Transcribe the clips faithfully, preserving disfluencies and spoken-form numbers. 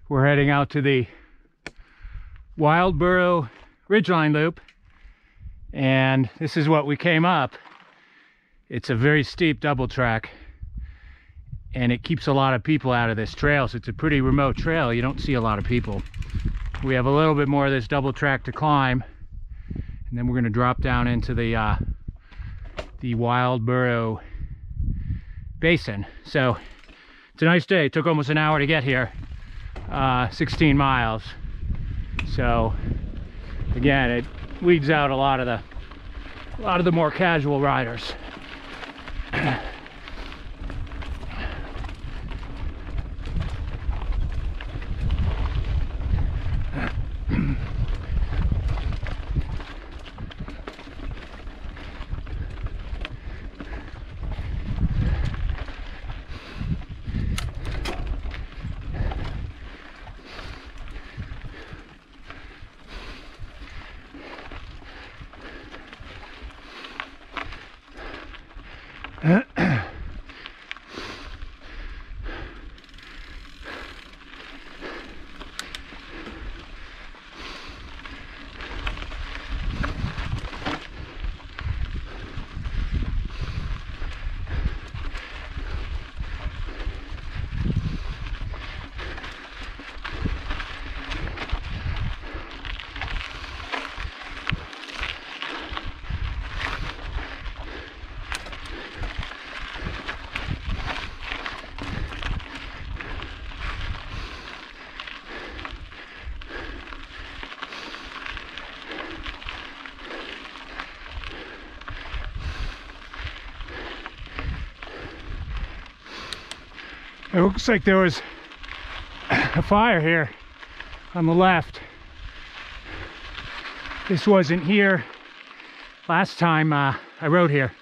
We're heading out to the Wild Burro Ridgeline Loop, and this is what we came up. It's a very steep double track, and it keeps a lot of people out of this trail, so it's a pretty remote trail. You don't see a lot of people. We have a little bit more of this double track to climb, and then we're going to drop down into the uh, the Wild Burro Basin. So it's a nice day. It took almost an hour to get here, uh, sixteen miles. So again, it weeds out a lot of the a lot of the more casual riders. It looks like there was a fire here on the left. This wasn't here last time uh, I rode here.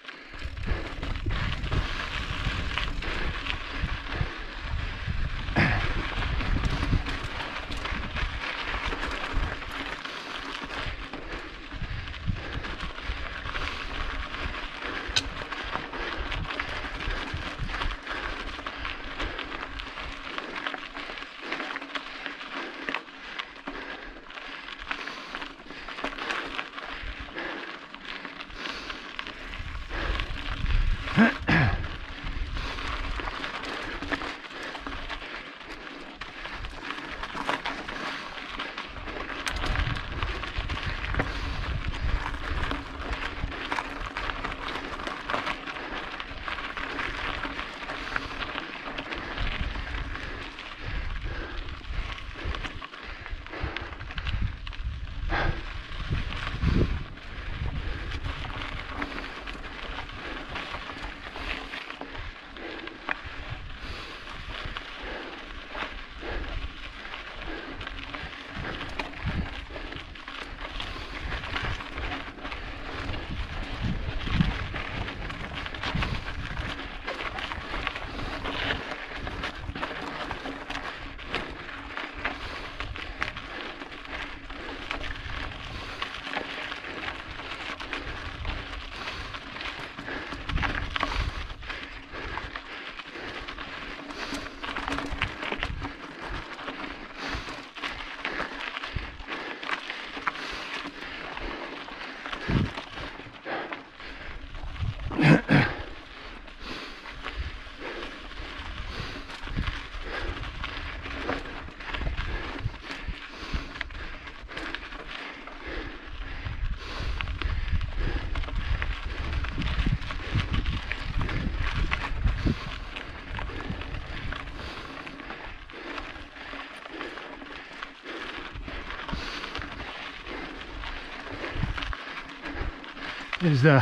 Is the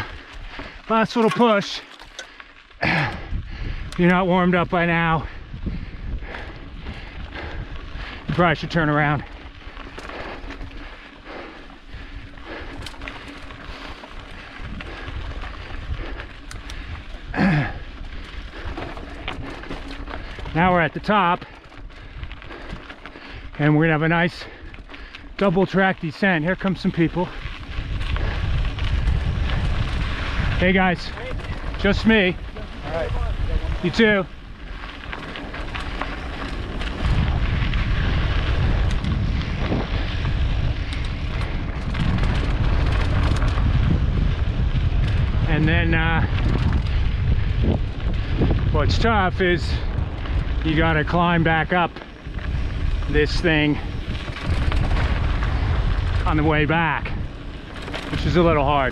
last little push. If you're not warmed up by now, you probably should turn around. Now we're at the top, and we're gonna have a nice double track descent. Here come some people. Hey guys, hey. Just me. All right. You too. then uh, what's tough is you gotta climb back up this thing on the way back, which is a little hard.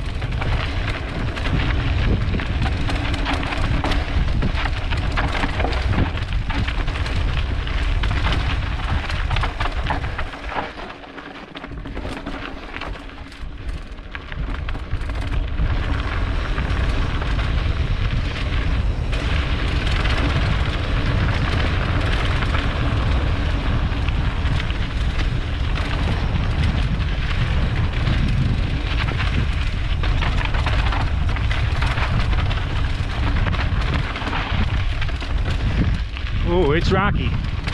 Oh, it's rocky.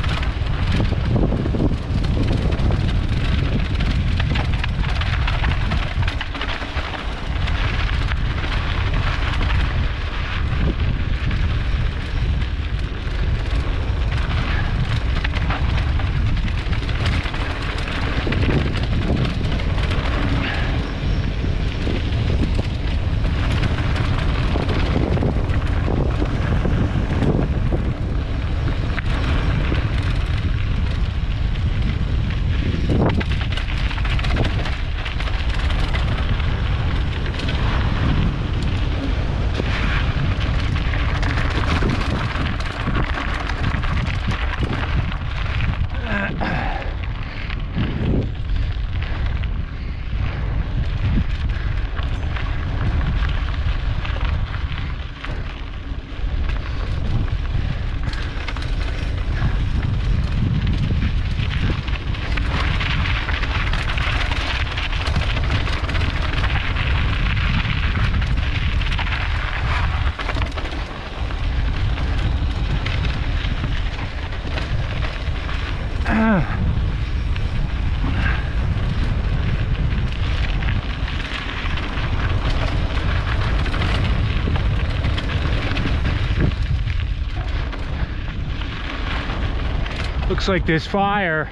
Looks like this fire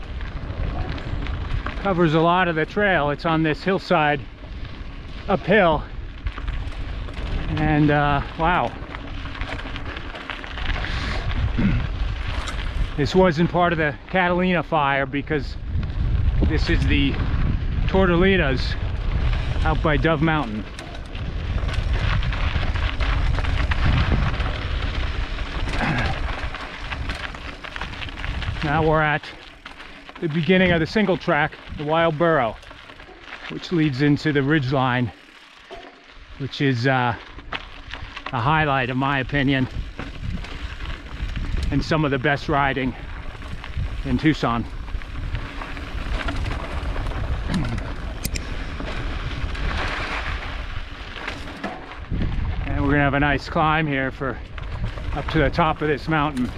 covers a lot of the trail. It's on this hillside uphill, and uh, wow, this wasn't part of the Catalina fire because this is the Tortolitas out by Dove Mountain. Now we're at the beginning of the single track, the Wild Burro, which leads into the ridgeline, which is uh, a highlight in my opinion, and some of the best riding in Tucson. And we're gonna have a nice climb here for up to the top of this mountain.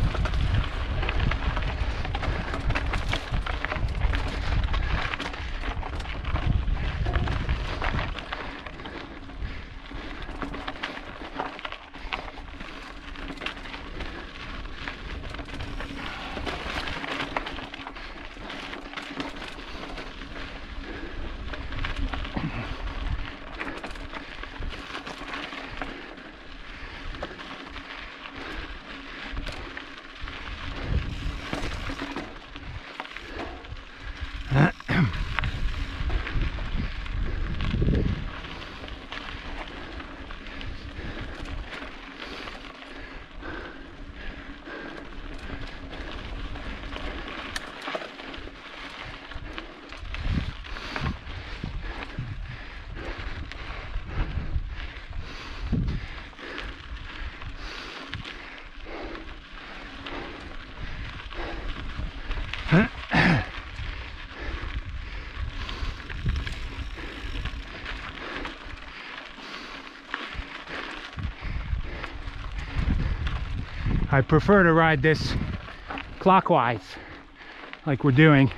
I prefer to ride this clockwise like we're doing.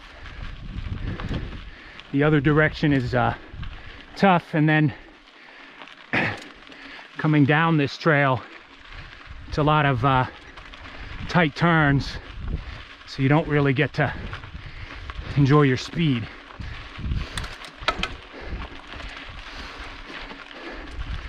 The other direction is uh, tough, and then coming down this trail, it's a lot of uh, tight turns, so you don't really get to enjoy your speed.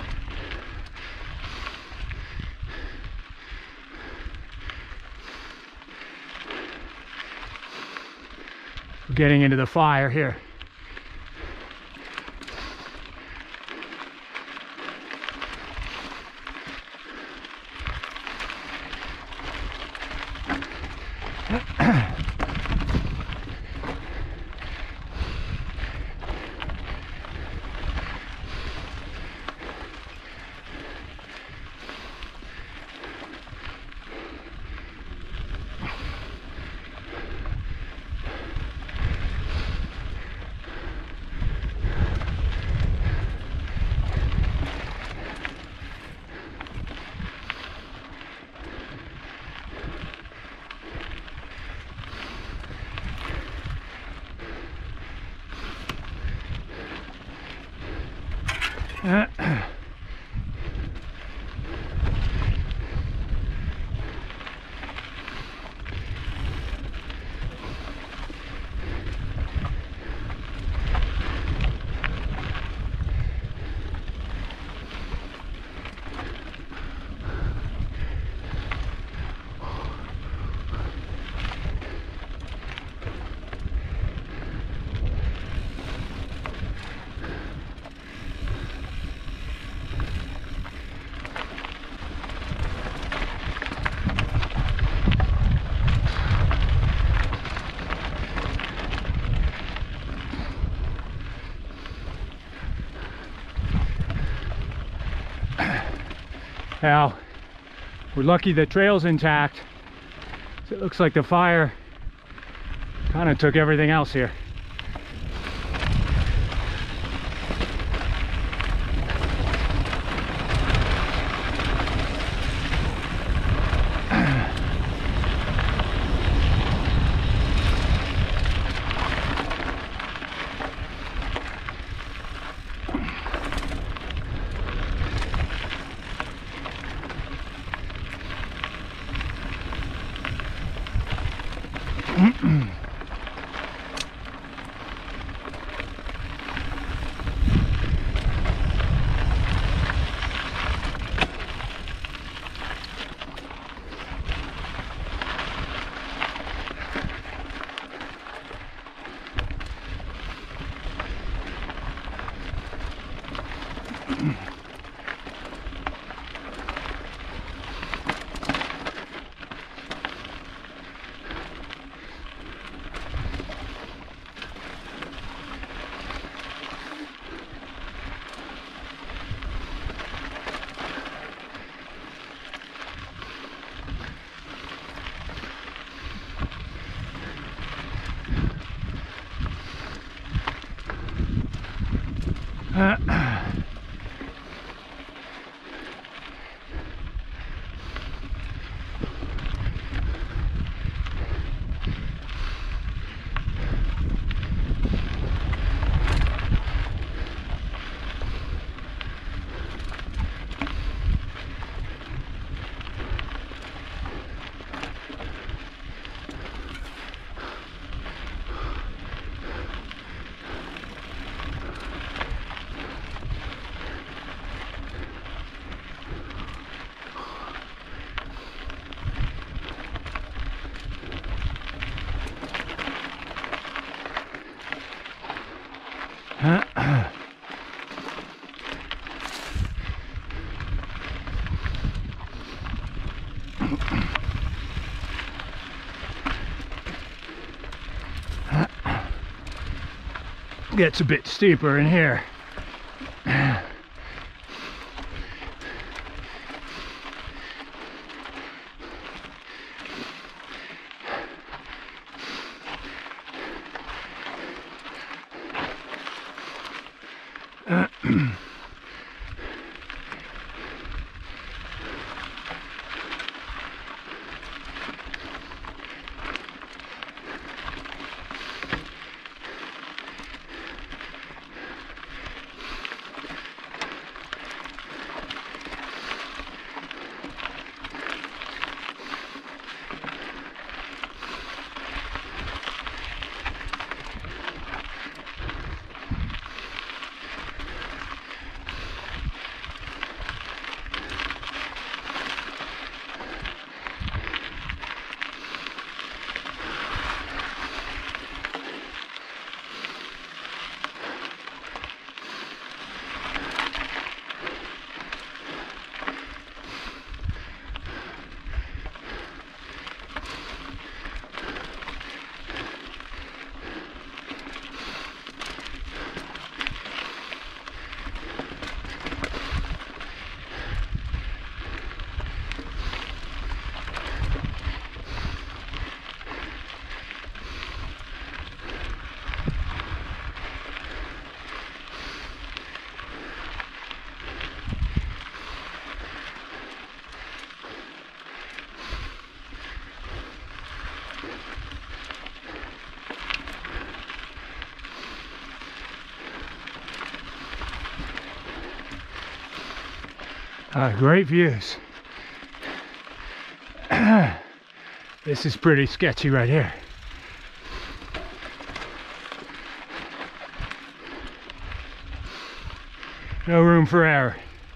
We're getting into the fire here. Uh, Now, we're lucky the trail's intact. So it looks like the fire kind of took everything else here. Uh, Gets a bit steeper in here. Uh, great views. This is pretty sketchy right here. No room for error.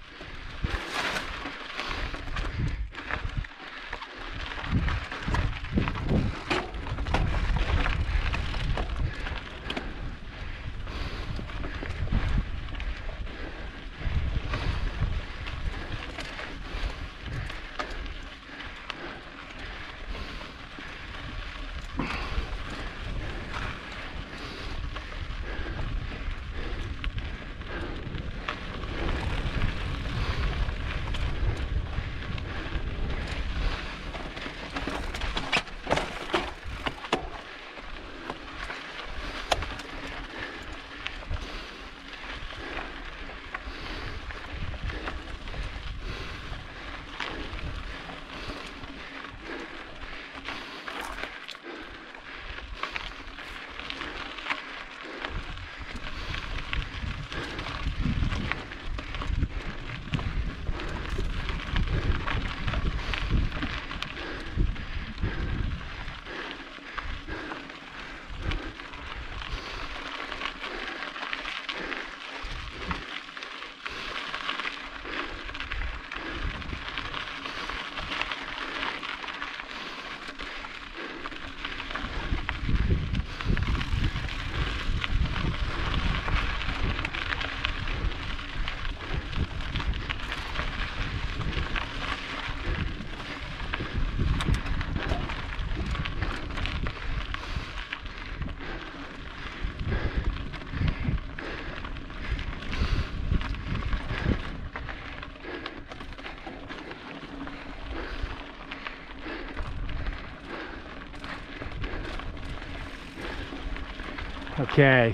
Okay,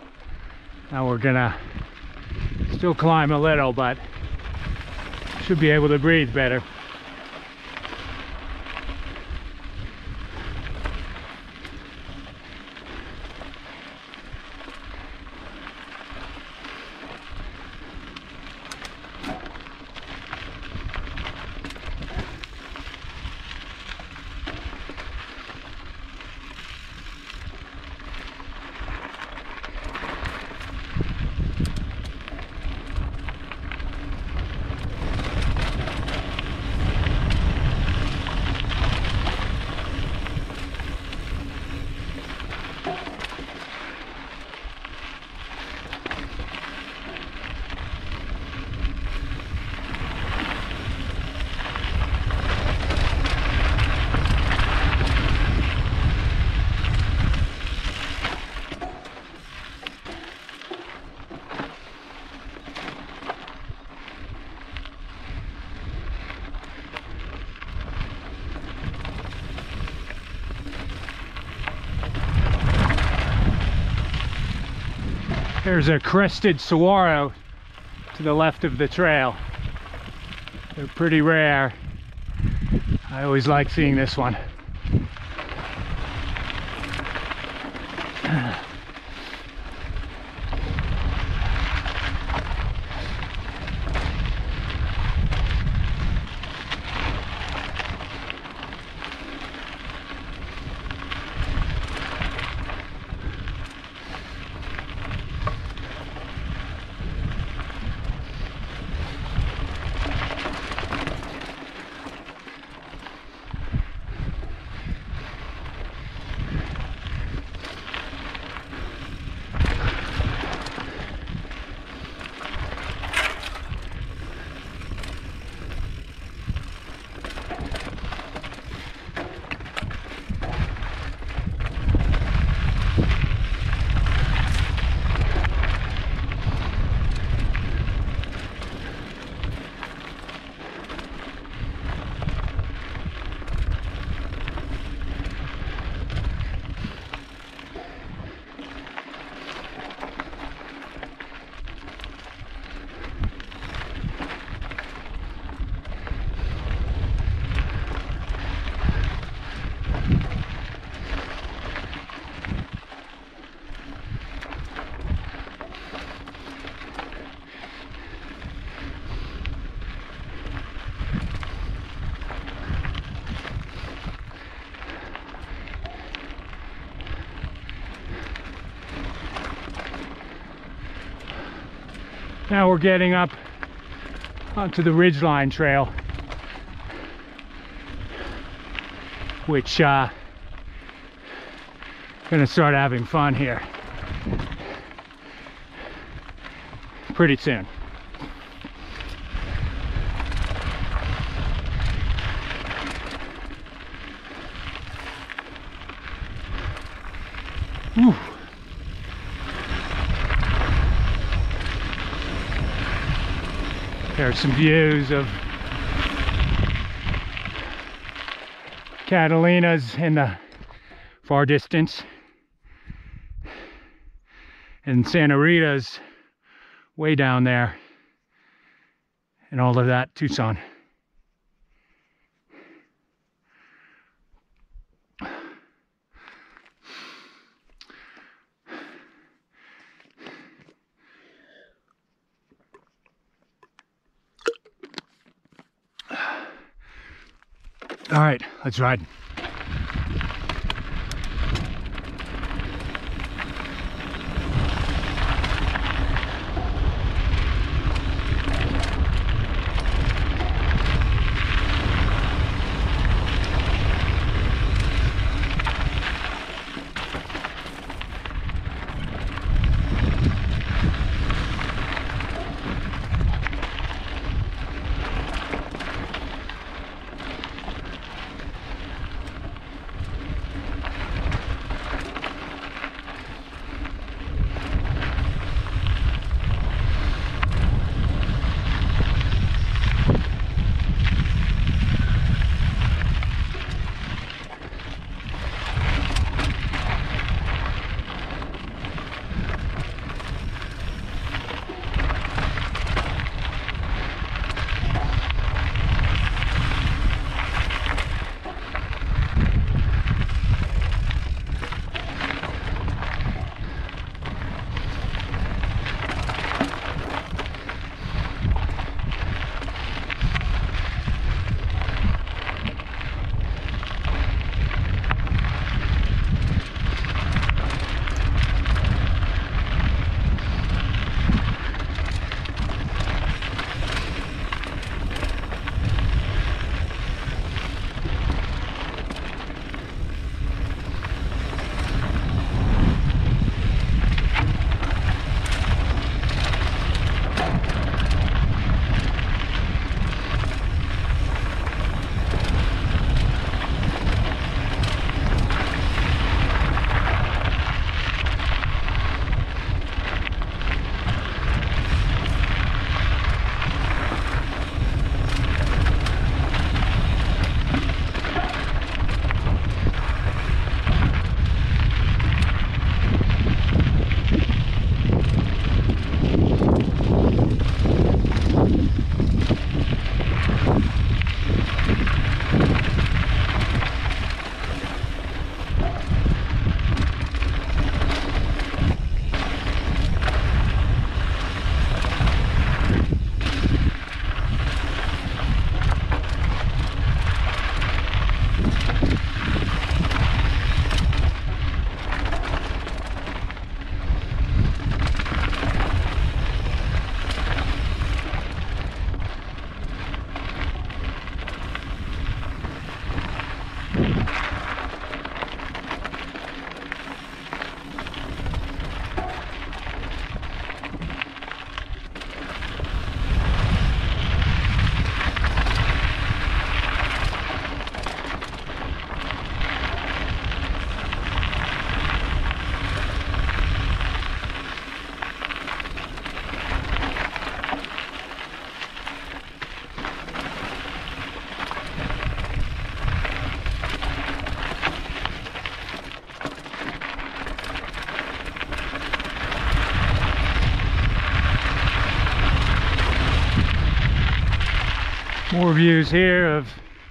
now we're gonna still climb a little, but should be able to breathe better. There's a crested saguaro to the left of the trail. They're pretty rare. I always like seeing this one. Now we're getting up onto the Ridgeline Trail, which uh, gonna start having fun here pretty soon. Whew. There are some views of Catalinas in the far distance, and Santa Rita's way down there, and all of that Tucson. All right, let's ride. More views here of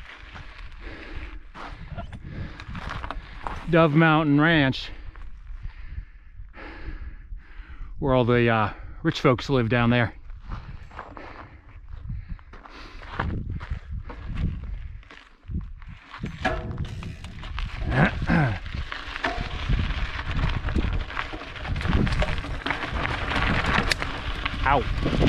Dove Mountain Ranch, where all the uh, rich folks live down there. Ow.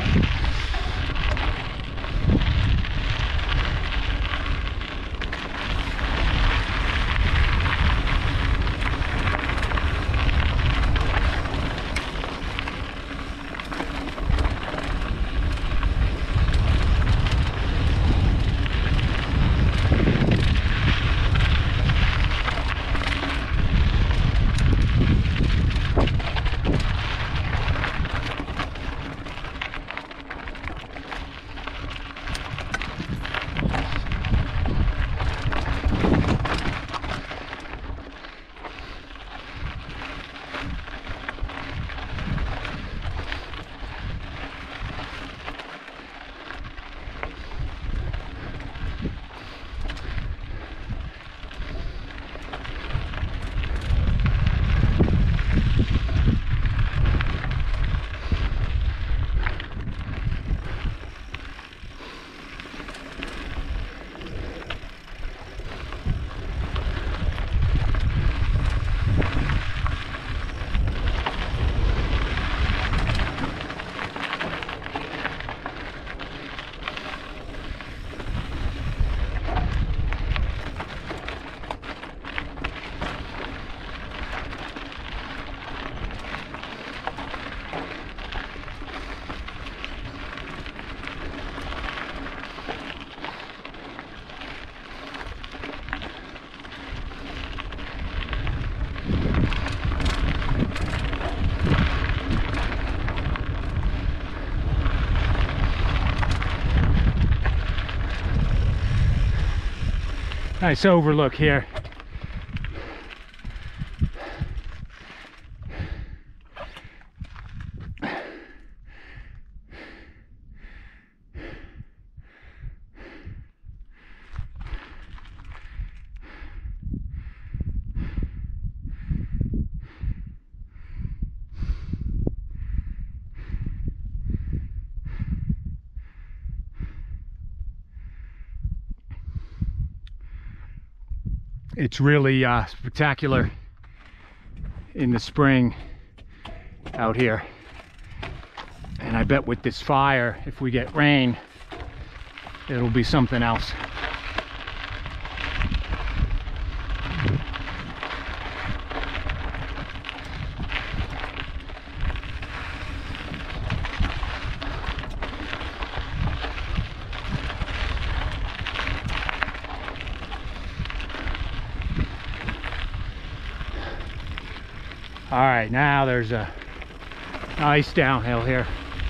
Nice overlook here. It's really uh, spectacular in the spring out here, and I bet with this fire, if we get rain, it'll be something else. All right, now there's a nice downhill here.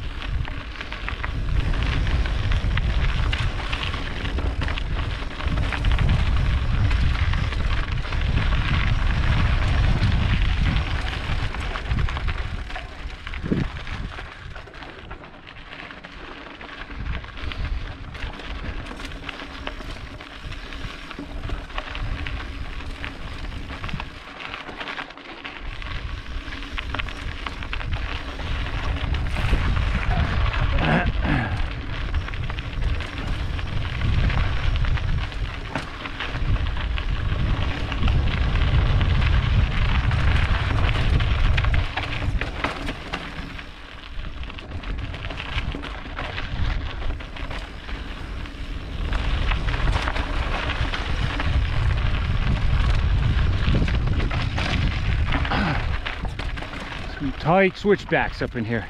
Tight switchbacks up in here.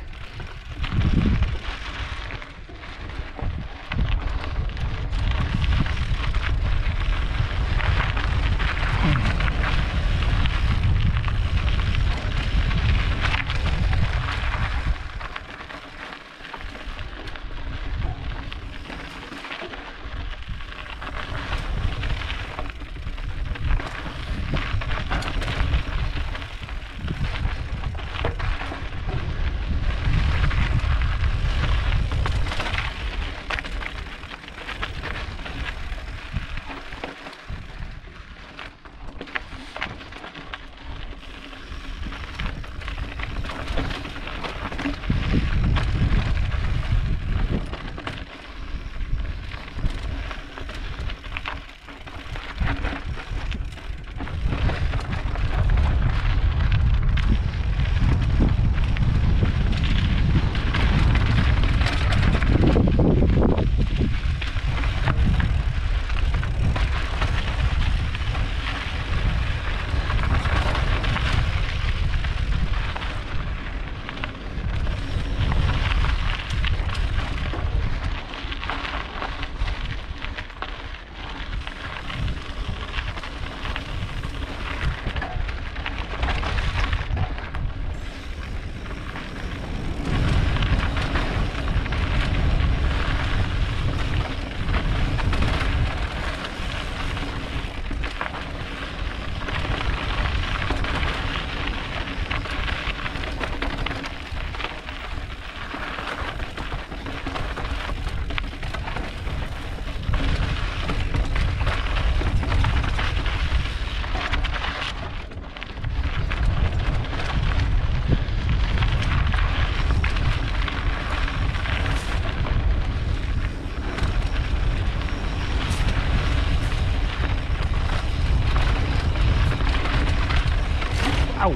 Ow.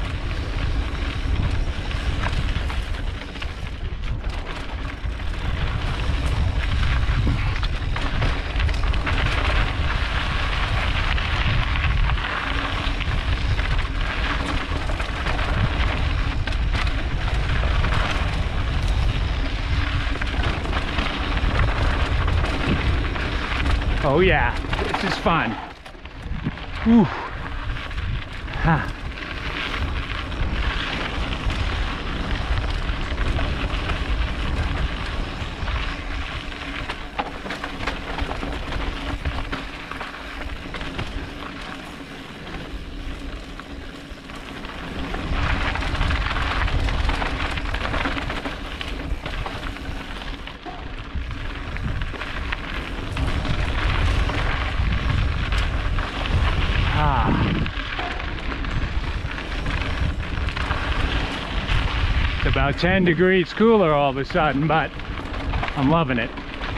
Oh yeah, this is fun. Whew. Ha. It's about ten degrees cooler all of a sudden, but I'm loving it.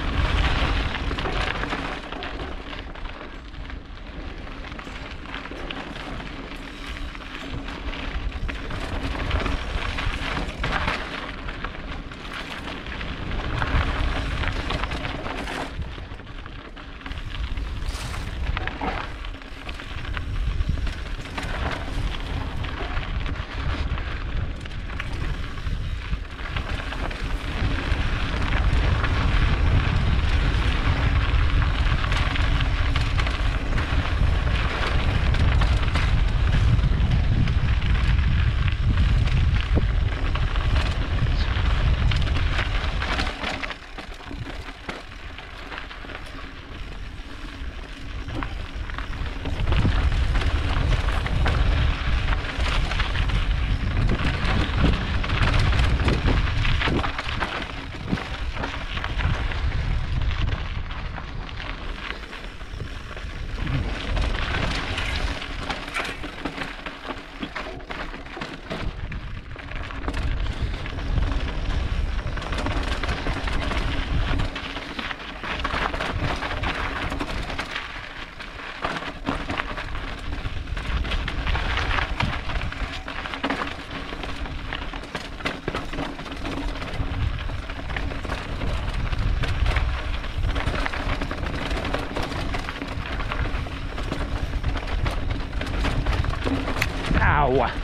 Ow.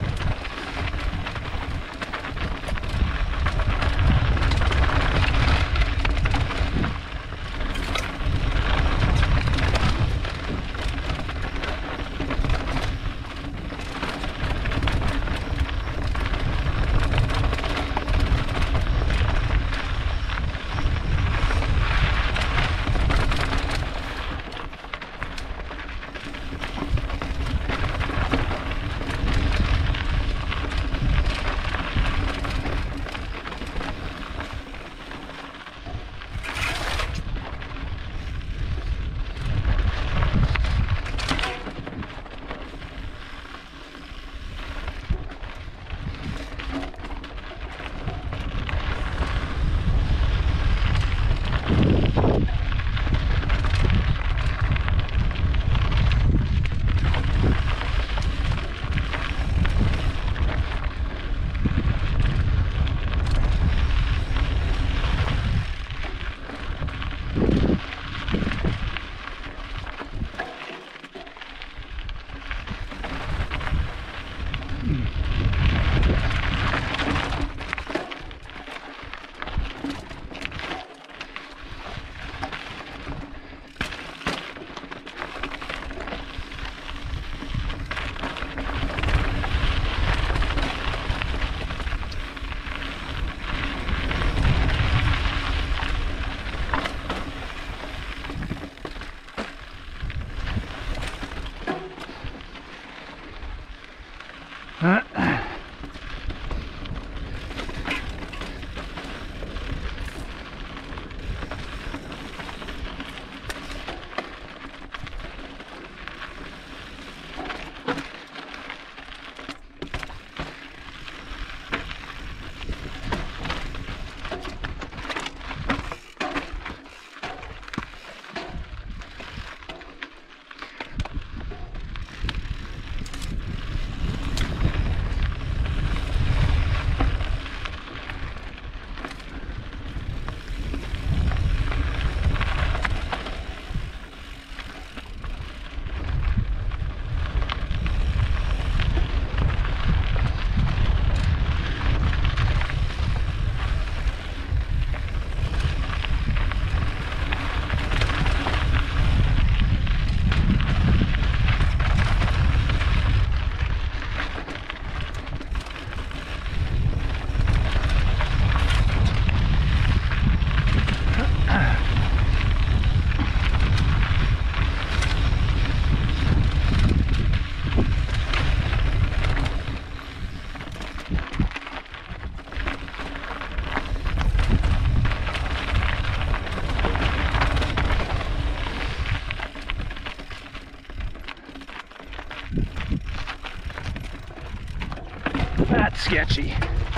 That's sketchy.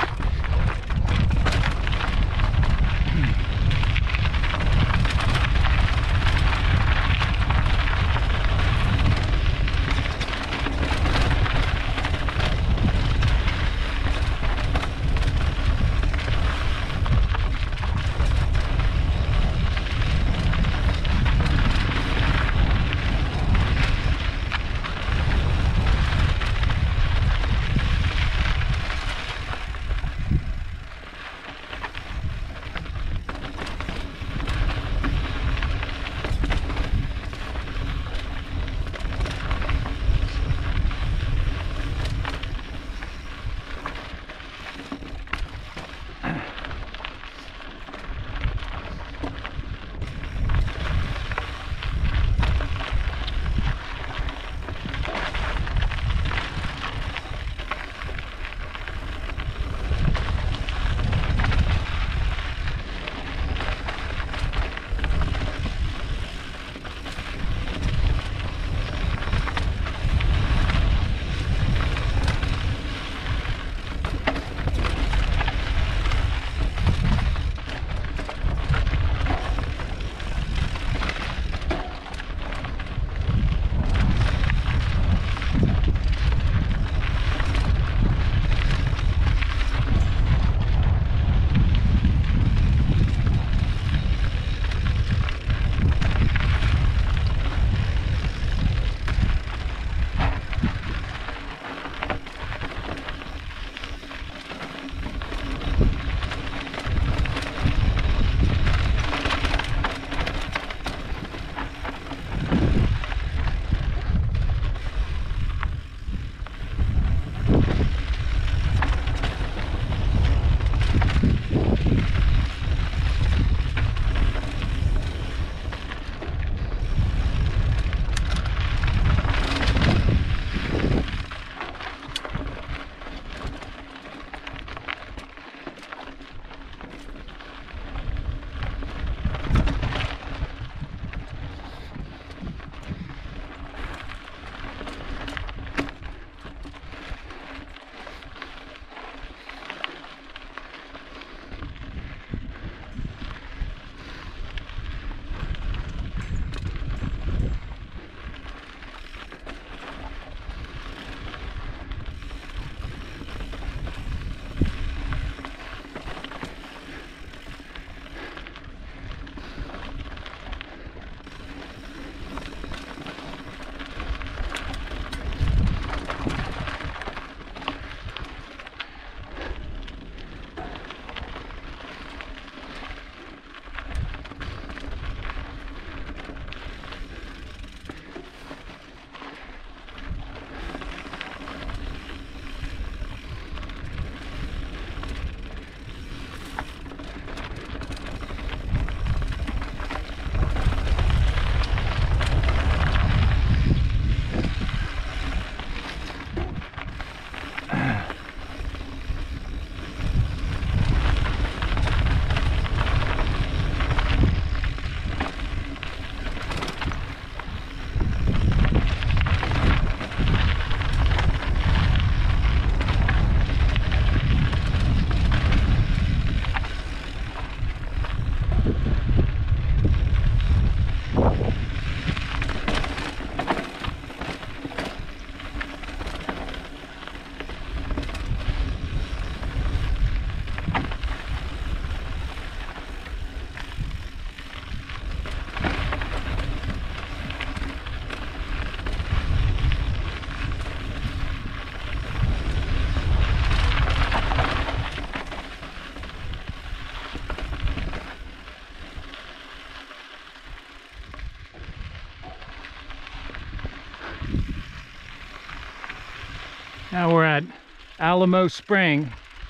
Now we're at Alamo Spring,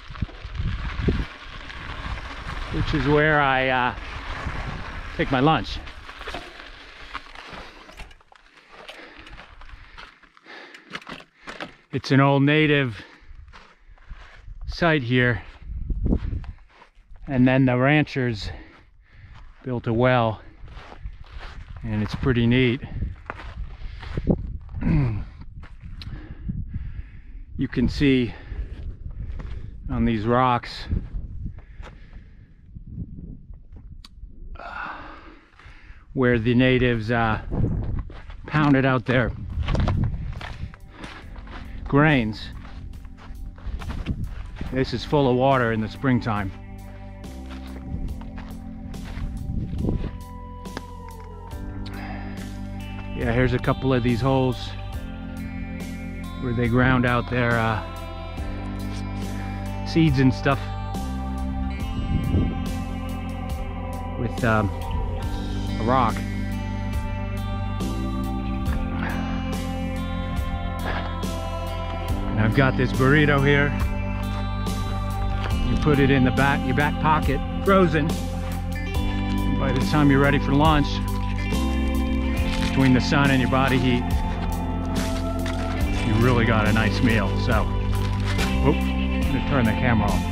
which is where I uh, take my lunch. It's an old native site here, and then the ranchers built a well, and it's pretty neat. You can see on these rocks. Where the natives uh, pounded out their grains. This is full of water in the springtime. Yeah, here's a couple of these holes where they ground out their uh, seeds and stuff with um, a rock. And I've got this burrito here. You put it in the back, your back pocket, frozen. And by the time you're ready for lunch, between the sun and your body heat, you really got a nice meal. So, whoop, I'm gonna turn the camera off.